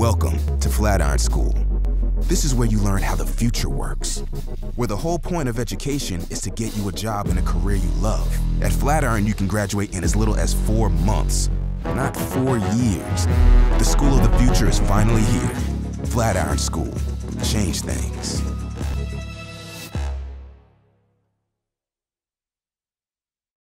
Welcome to Flatiron School. This is where you learn how the future works, where the whole point of education is to get you a job in a career you love. At Flatiron, you can graduate in as little as 4 months, not 4 years. The school of the future is finally here. Flatiron School. Change things.